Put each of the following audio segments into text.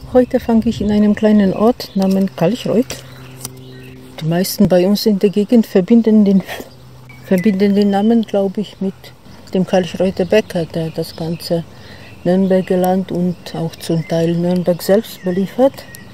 Heute fange ich in einem kleinen Ort namens Kalchreuth. Die meisten bei uns in der Gegend verbinden den Namen, glaube ich, mit dem Kalchreuter Bäcker, der das ganze Nürnberger Land und auch zum Teil Nürnberg selbst beliefert.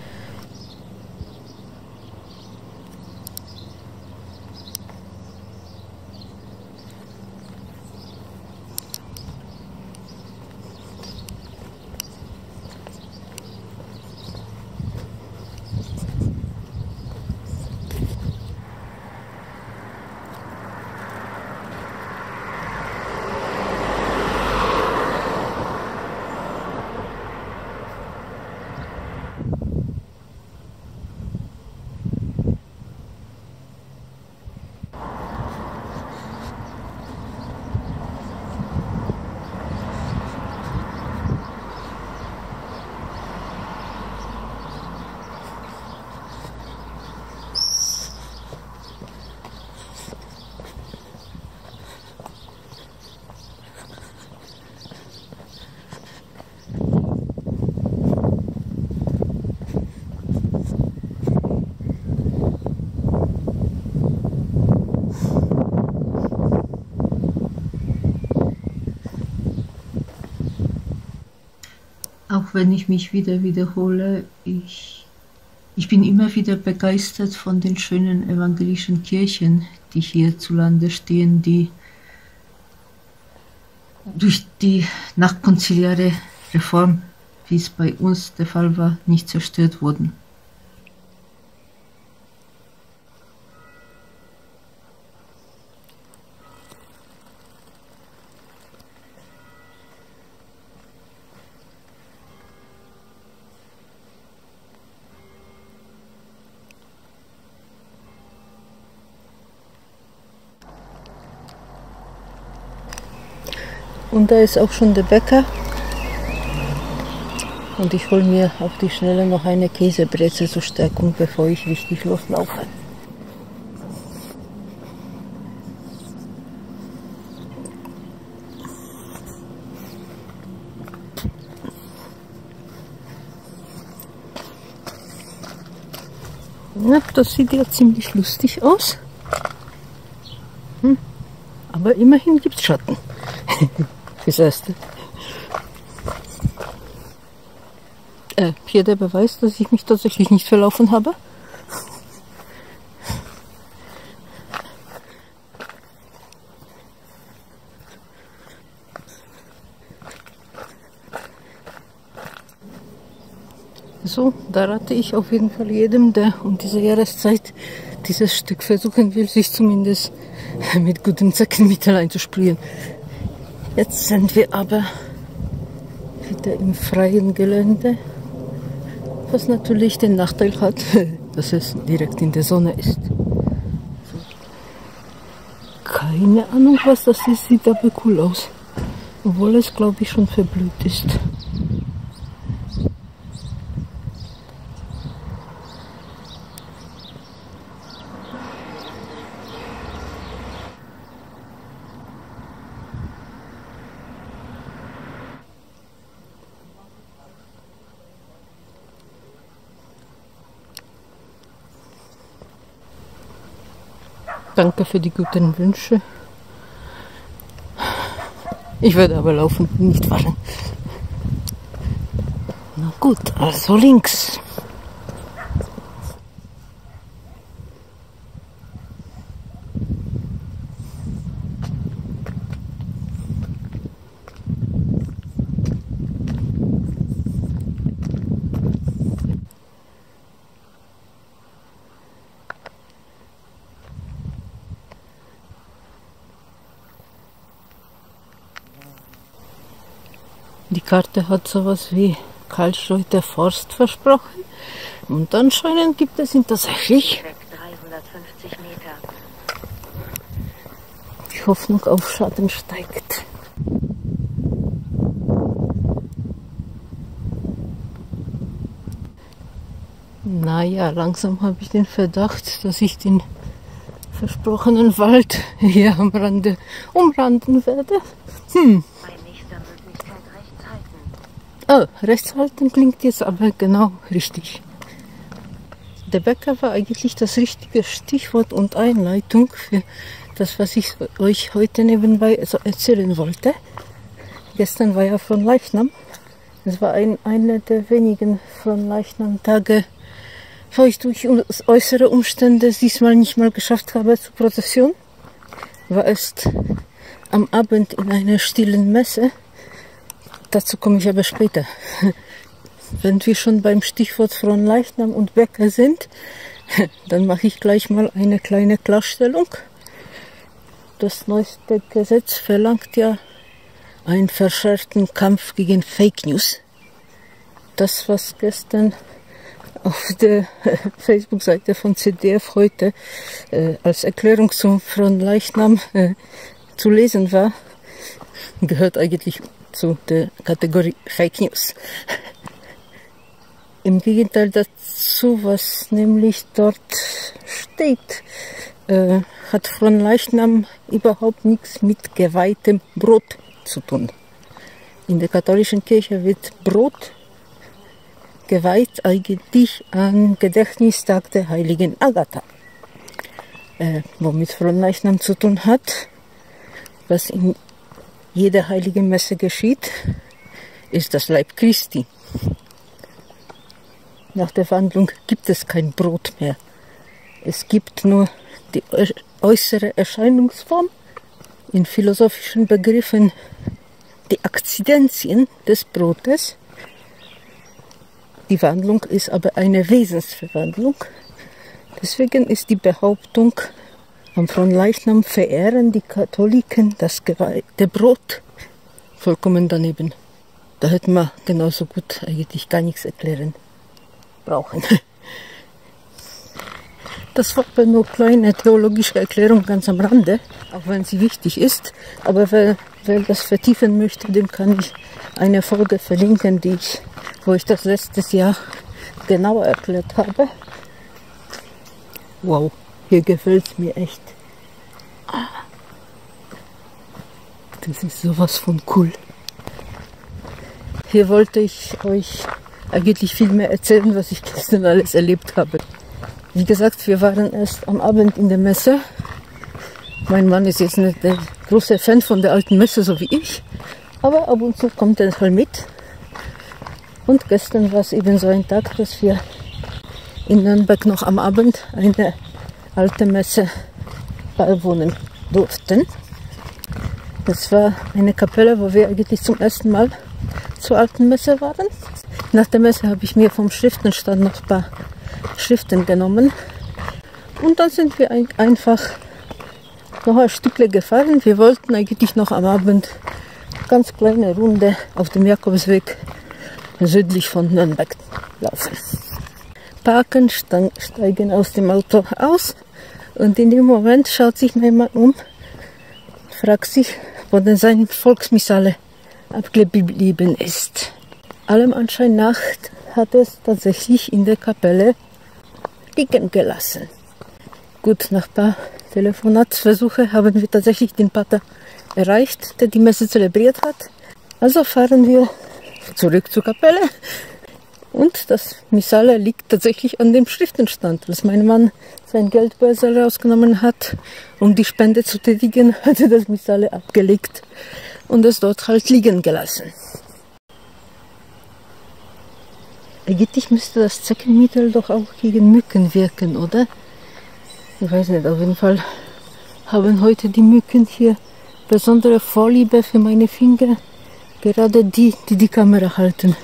Auch wenn ich mich wieder wiederhole, ich bin immer wieder begeistert von den schönen evangelischen Kirchen, die hierzulande stehen, die durch die nachkonziliare Reform, wie es bei uns der Fall war, nicht zerstört wurden. Und da ist auch schon der Bäcker. Und ich hole mir auf die Schnelle noch eine Käsebreze zur Stärkung, bevor ich richtig loslaufe. Ja, das sieht ja ziemlich lustig aus. Aber immerhin gibt es Schatten. Fürs Erste. Hier der Beweis, dass ich mich tatsächlich nicht verlaufen habe. So, da rate ich auf jeden Fall jedem, der um diese Jahreszeit dieses Stück versuchen will, sich zumindest mit gutem Zeckenmittel einzusprühen. Jetzt sind wir aber wieder im freien Gelände, was natürlich den Nachteil hat, dass es direkt in der Sonne ist. Keine Ahnung, was das ist, sieht aber cool aus, obwohl es, glaube ich, schon verblüht ist. Danke für die guten Wünsche. Ich werde aber laufen, nicht fallen. Na gut, also links. Die Karte hat sowas wie Kalchreuter Forst versprochen und anscheinend gibt es ihn tatsächlich. 350 Meter. Die Hoffnung auf Schaden steigt. Naja, langsam habe ich den Verdacht, dass ich den versprochenen Wald hier am Rande umranden werde. Oh, rechts halten klingt jetzt aber genau richtig. Der Bäcker war eigentlich das richtige Stichwort und Einleitung für das, was ich euch heute nebenbei erzählen wollte. Gestern war ja Fronleichnam. Es war einer der wenigen Fronleichnam-Tage, wo ich durch äußere Umstände diesmal nicht mal geschafft habe zur Prozession. War erst am Abend in einer stillen Messe. Dazu komme ich aber später. Wenn wir schon beim Stichwort Fronleichnam und Bäcker sind, dann mache ich gleich mal eine kleine Klarstellung. Das neueste Gesetz verlangt ja einen verschärften Kampf gegen Fake News. Das, was gestern auf der Facebook-Seite von ZDF heute als Erklärung zum Fronleichnam zu lesen war, gehört eigentlich zu der Kategorie Fake News. Im Gegenteil dazu, was nämlich dort steht, hat Fronleichnam überhaupt nichts mit geweihtem Brot zu tun. In der katholischen Kirche wird Brot geweiht eigentlich am Gedächtnistag der heiligen Agatha. Womit Fronleichnam zu tun hat, was in jeder heiligen Messe geschieht, ist das Leib Christi. Nach der Wandlung gibt es kein Brot mehr. Es gibt nur die äußere Erscheinungsform, in philosophischen Begriffen die Akzidenzien des Brotes. Die Wandlung ist aber eine Wesensverwandlung. Deswegen ist die Behauptung, am Fronleichnam verehren die Katholiken das geweihte Brot, vollkommen daneben. Da hätten wir genauso gut eigentlich gar nichts erklären brauchen. Das war aber nur eine kleine theologische Erklärung ganz am Rande, auch wenn sie wichtig ist. Aber wer das vertiefen möchte, dem kann ich eine Folge verlinken, wo ich das letztes Jahr genauer erklärt habe. Wow, hier gefällt es mir echt. Das ist sowas von cool. Hier wollte ich euch eigentlich viel mehr erzählen, was ich gestern alles erlebt habe. Wie gesagt, wir waren erst am Abend in der Messe. Mein Mann ist jetzt nicht der große Fan von der alten Messe, so wie ich. Aber ab und zu kommt er voll mit. Und gestern war es eben so ein Tag, dass wir in Nürnberg noch am Abend eine alte Messe beiwohnen durften. Das war eine Kapelle, wo wir eigentlich zum ersten Mal zur alten Messe waren. Nach der Messe habe ich mir vom Schriftenstand noch ein paar Schriften genommen. Und dann sind wir einfach noch ein Stückle gefahren. Wir wollten eigentlich noch am Abend eine ganz kleine Runde auf dem Jakobsweg südlich von Nürnberg laufen. Parken, steigen aus dem Auto aus und in dem Moment schaut sich mein Mann um, fragt sich, wo denn sein Volksmissale abgeblieben ist. Allem Anschein nach hat es tatsächlich in der Kapelle liegen gelassen. Gut, nach ein paar Telefonatsversuchen haben wir tatsächlich den Pater erreicht, der die Messe zelebriert hat. Also fahren wir zurück zur Kapelle. Und das Missale liegt tatsächlich an dem Schriftenstand. Als mein Mann sein Geldbörsel rausgenommen hat, um die Spende zu tätigen, hat er das Missale abgelegt und es dort halt liegen gelassen. Eigentlich müsste das Zeckenmittel doch auch gegen Mücken wirken, oder? Ich weiß nicht, auf jeden Fall haben heute die Mücken hier besondere Vorliebe für meine Finger. Gerade die Kamera halten.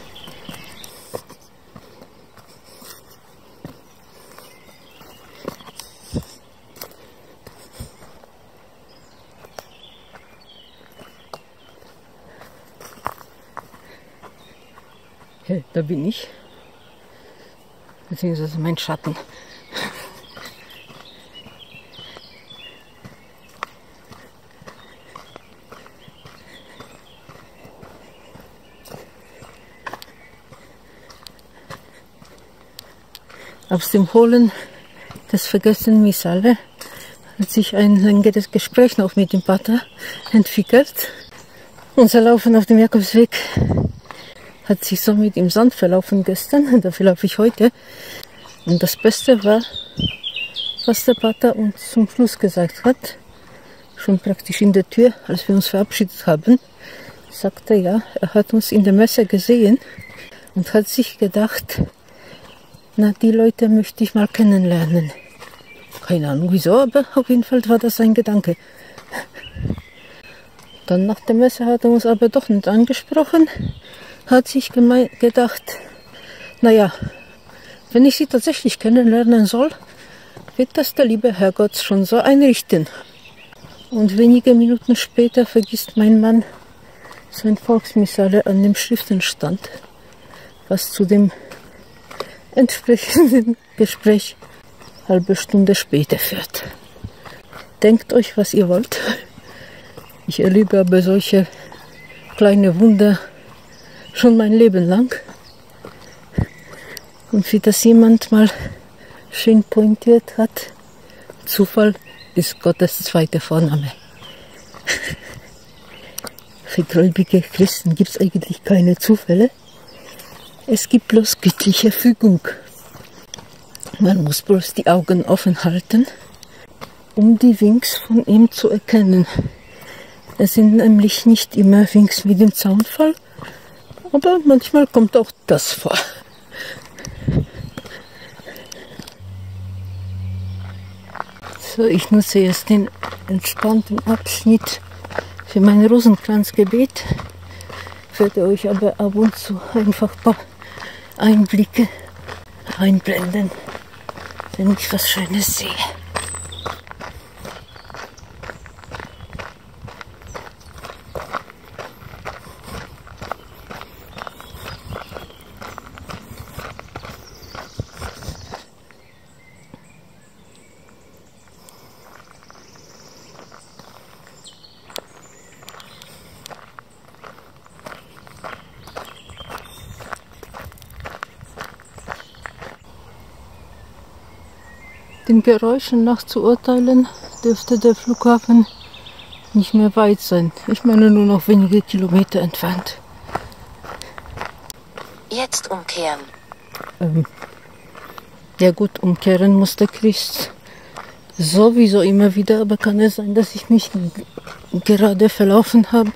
Hey, da bin ich. Beziehungsweise mein Schatten. Aus dem Holen des vergessenen Missale hat sich ein längeres Gespräch noch mit dem Pater entwickelt. Unser Laufen auf dem Jakobsweg hat sich somit im Sand verlaufen gestern, dafür laufe ich heute. Und das Beste war, was der Pater uns zum Schluss gesagt hat, schon praktisch in der Tür, als wir uns verabschiedet haben, sagte ja, er hat uns in der Messe gesehen und hat sich gedacht, na, die Leute möchte ich mal kennenlernen. Keine Ahnung wieso, aber auf jeden Fall war das ein Gedanke. Dann nach der Messe hat er uns aber doch nicht angesprochen, hat sich gedacht, naja, wenn ich sie tatsächlich kennenlernen soll, wird das der liebe Herrgott schon so einrichten. Und wenige Minuten später vergisst mein Mann sein Volksmissale an dem Schriftenstand, was zu dem entsprechenden Gespräch halbe Stunde später führt. Denkt euch, was ihr wollt. Ich erlebe aber solche kleine Wunder schon mein Leben lang. Und wie das jemand mal schön pointiert hat, Zufall ist Gottes zweiter Vorname. Für gläubige Christen gibt es eigentlich keine Zufälle. Es gibt bloß göttliche Fügung. Man muss bloß die Augen offen halten, um die Winks von ihm zu erkennen. Es sind nämlich nicht immer Winks mit dem Zaunfall, aber manchmal kommt auch das vor. So, ich nutze jetzt den entspannten Abschnitt für mein Rosenkranzgebet. Ich werde euch aber ab und zu einfach ein paar Einblicke einblenden, wenn ich was Schönes sehe. Den Geräuschen nach zu urteilen, dürfte der Flughafen nicht mehr weit sein. Ich meine nur noch wenige Kilometer entfernt. Jetzt umkehren. Ja gut, umkehren muss der Christ sowieso immer wieder, aber kann es sein, dass ich mich gerade verlaufen habe?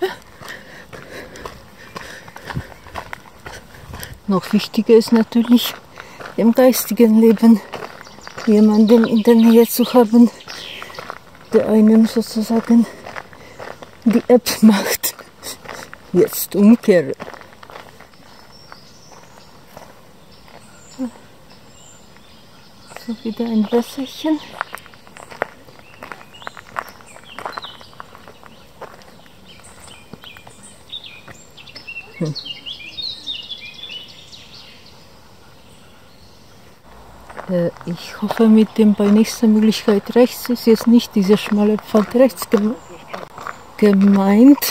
Noch wichtiger ist natürlich, im geistigen Leben jemanden in der Nähe zu haben, der einem sozusagen die App macht. Jetzt umkehren. So, wieder ein Wässerchen. Ich hoffe, mit dem bei nächster Möglichkeit rechts ist jetzt nicht dieser schmale Pfad rechts gemeint.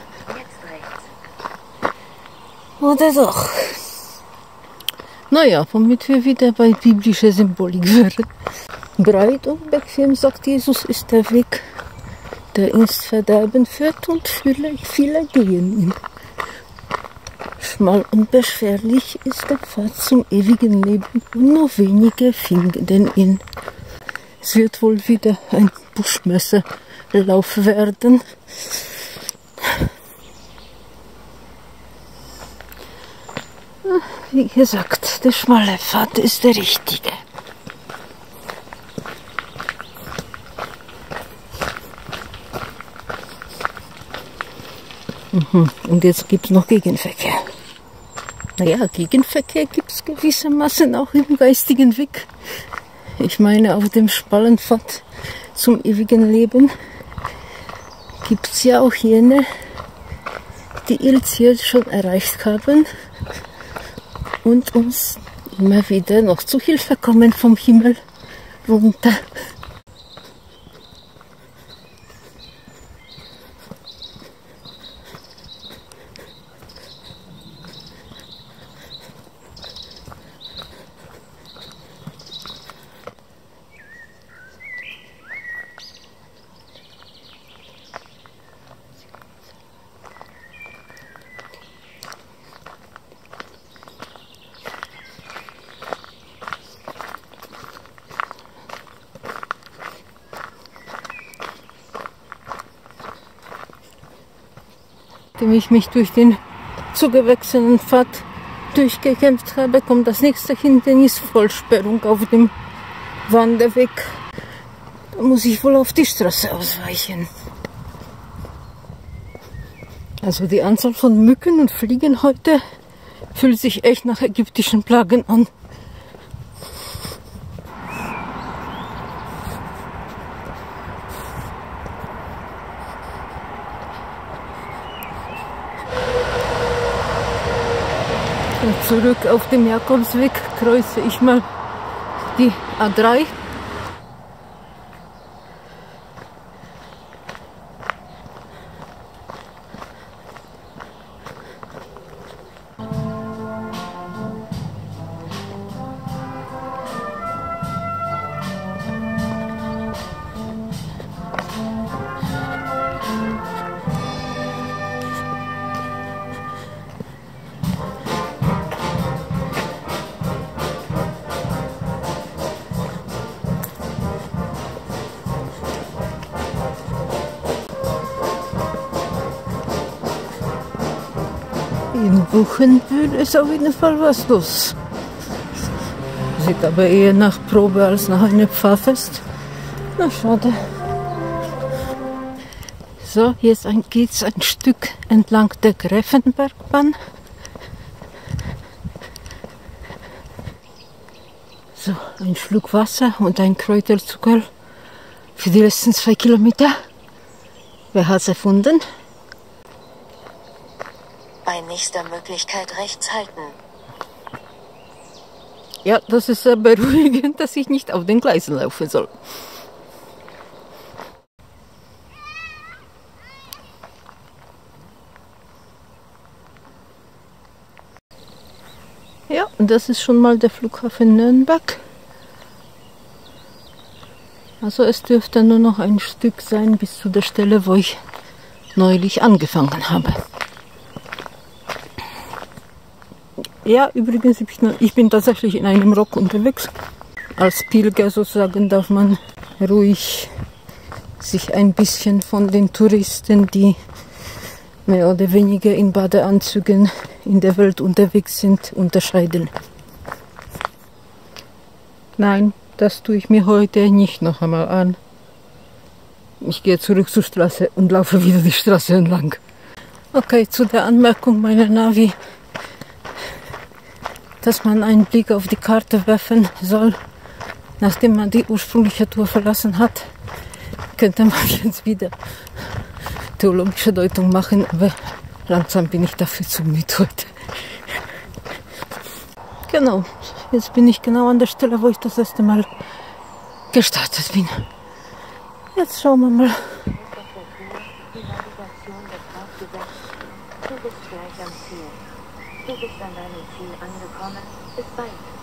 Oder doch? Naja, womit wir wieder bei biblischer Symbolik wären. Breit und bequem, sagt Jesus, ist der Weg, der ins Verderben führt, und viele gehen ihn. Schmal und beschwerlich ist der Pfad zum ewigen Leben, und nur wenige finden ihn. Es wird wohl wieder ein Buschmesserlauf werden. Wie gesagt, der schmale Pfad ist der richtige. Und jetzt gibt es noch Gegenverkehr. Naja, Gegenverkehr gibt es gewissermaßen auch im geistigen Weg. Ich meine, auf dem schmalen Pfad zum ewigen Leben gibt es ja auch jene, die ihr Ziel schon erreicht haben und uns immer wieder noch zu Hilfe kommen vom Himmel runter. nachdem ich mich durch den zugewachsenen Pfad durchgekämpft habe, kommt das nächste Hindernis, Vollsperrung auf dem Wanderweg. Da muss ich wohl auf die Straße ausweichen. Also die Anzahl von Mücken und Fliegen heute fühlt sich echt nach ägyptischen Plagen an. Und zurück auf dem Jakobsweg kreuze ich mal die A3. In Buchenbühl ist auf jeden Fall was los. Sieht aber eher nach Probe als nach einem Pfarrfest. Na, schade. So, jetzt geht's ein Stück entlang der Gräfenbergbahn. So, ein Schluck Wasser und ein Kräuterzucker für die letzten 2 Kilometer. Wer hat's erfunden? Bei nächster Möglichkeit rechts halten. Ja, das ist sehr beruhigend, dass ich nicht auf den Gleisen laufen soll. Ja, und das ist schon mal der Flughafen Nürnberg. Also es dürfte nur noch ein Stück sein bis zu der Stelle, wo ich neulich angefangen habe. Ja, übrigens, ich bin tatsächlich in einem Rock unterwegs. Als Pilger sozusagen darf man ruhig sich ein bisschen von den Touristen, die mehr oder weniger in Badeanzügen in der Welt unterwegs sind, unterscheiden. Nein, das tue ich mir heute nicht noch einmal an. Ich gehe zurück zur Straße und laufe wieder die Straße entlang. Okay, zu der Anmerkung meiner Navi, dass man einen Blick auf die Karte werfen soll, nachdem man die ursprüngliche Tour verlassen hat, könnte man jetzt wieder theologische Deutung machen, aber langsam bin ich dafür zu müde heute. Genau, jetzt bin ich genau an der Stelle, wo ich das erste Mal gestartet bin. Jetzt schauen wir mal. Du bist gleich am Ziel. Du bist an deinem Ziel angekommen. Bis bald.